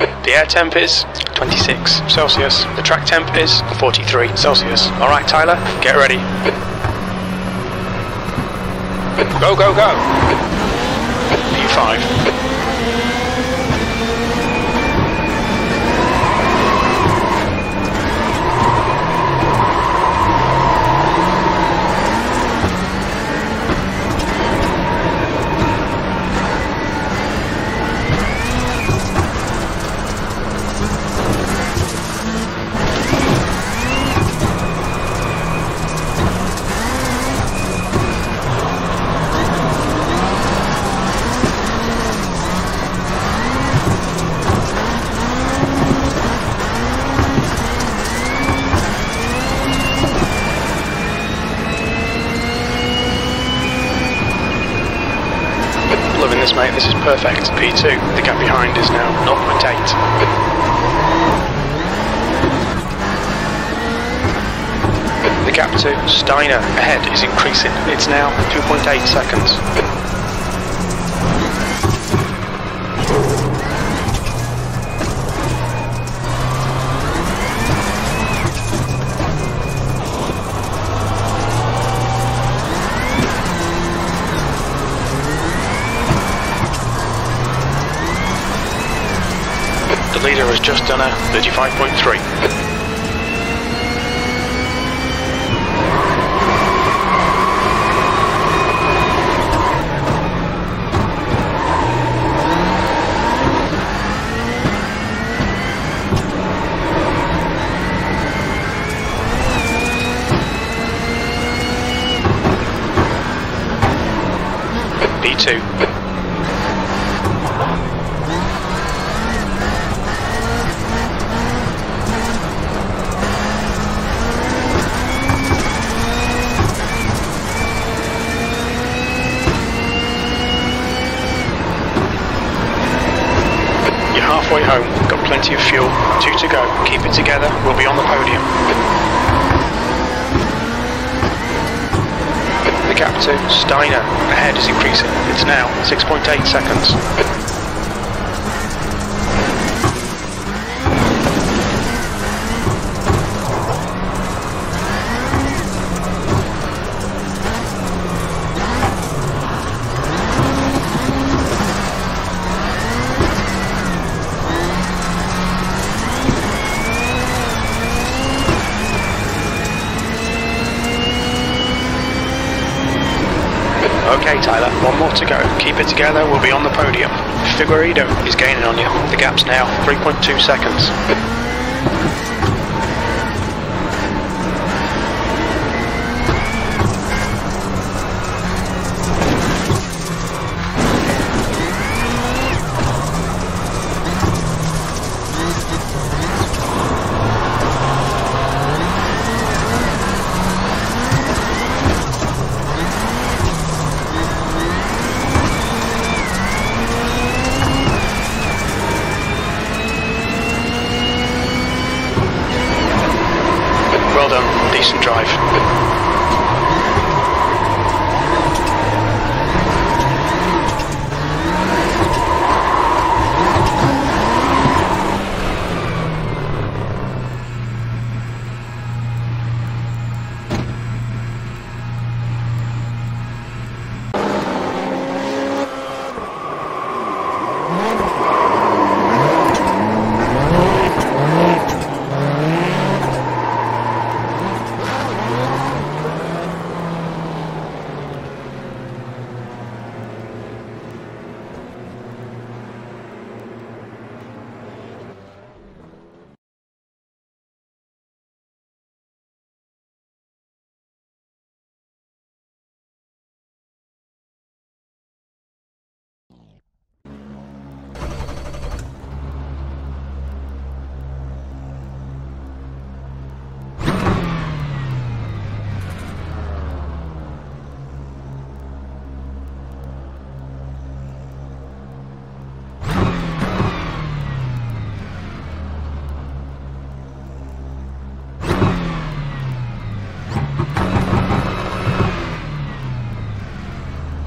The air temp is 26 Celsius. The track temp is 43 Celsius. Alright Tyler, get ready. Go, go, go! P5. Loving this, mate, this is perfect. P2, the gap behind is now 0.8. The gap to Steiner ahead is increasing. It's now 2.8 seconds. The leader has just done a 35.3. B2. Halfway home, got plenty of fuel, 2 to go, keep it together, we'll be on the podium. The gap to Steiner ahead is increasing, it's now 6.8 seconds. Okay Tyler, 1 more to go. Keep it together, we'll be on the podium. Figueiredo is gaining on you. The gap's now 3.2 seconds. Well done, decent drive.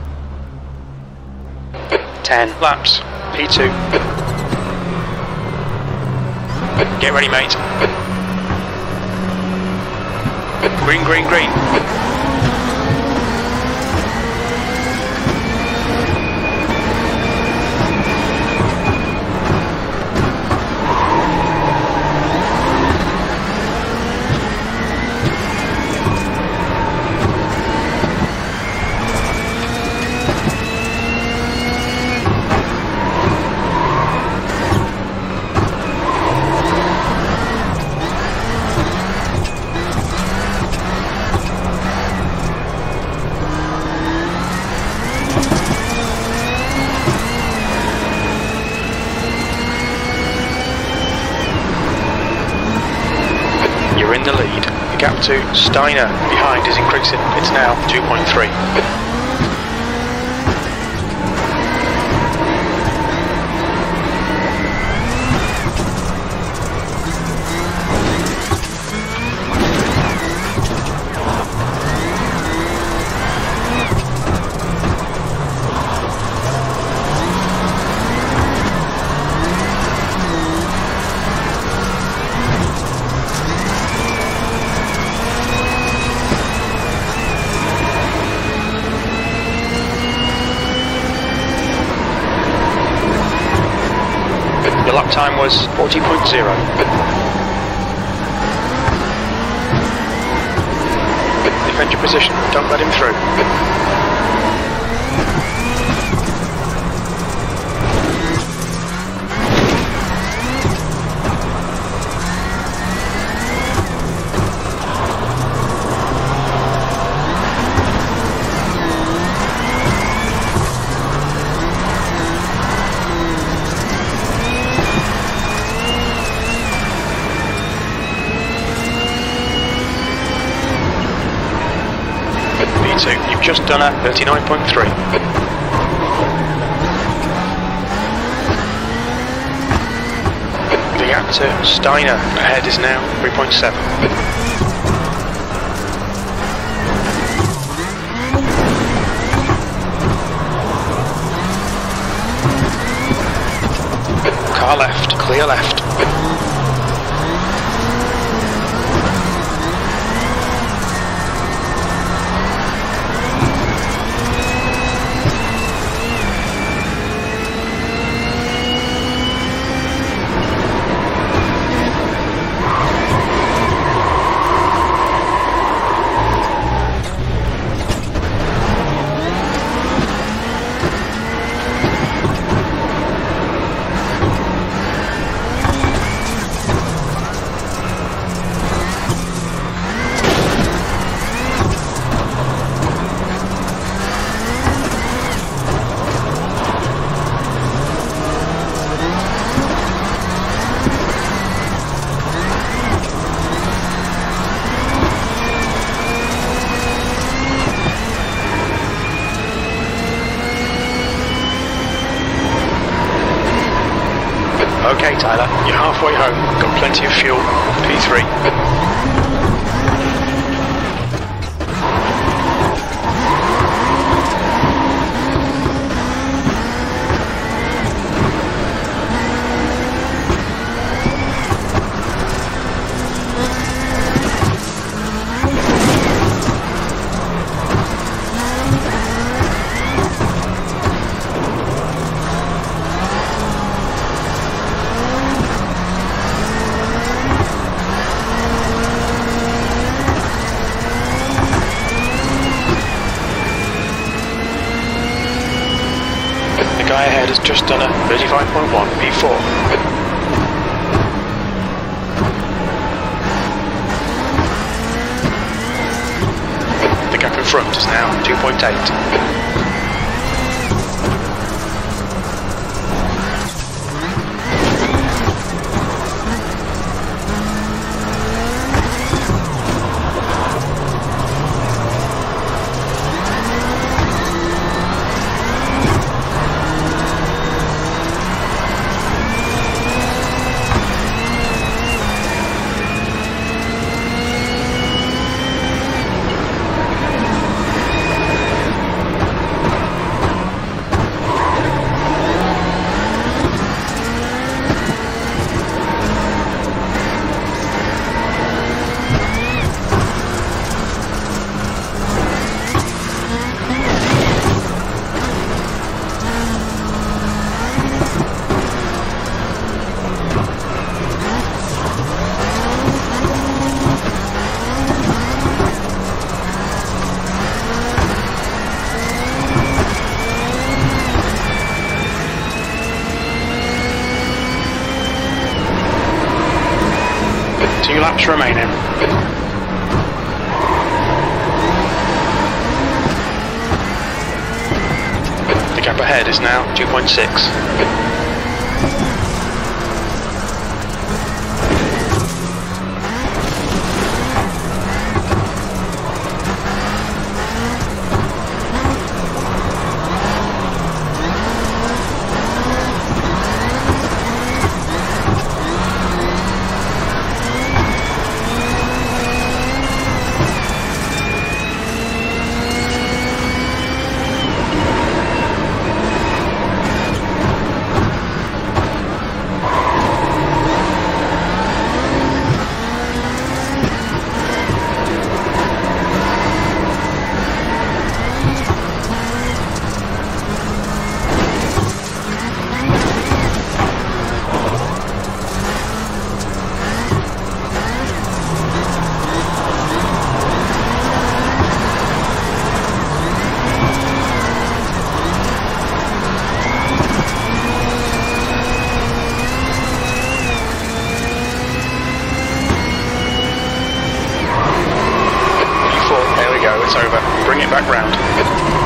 Ten laps, P2. Get ready, mate. Green, green, green. You're in the lead. The gap to Steiner behind is increasing. It's now 2.3. Your lap time was 40.0. Defend your position, don't let him through. You've just done a 39.3. The gap to Steiner ahead is now 3.7. Car left, clear left. Okay, Tyler, you're halfway home. Got plenty of fuel. P3. The guy ahead has just done a 35.1 P4. The gap in front is now 2.8. 2 laps remaining. The gap ahead is now 2.6. It's over. Bring it back round.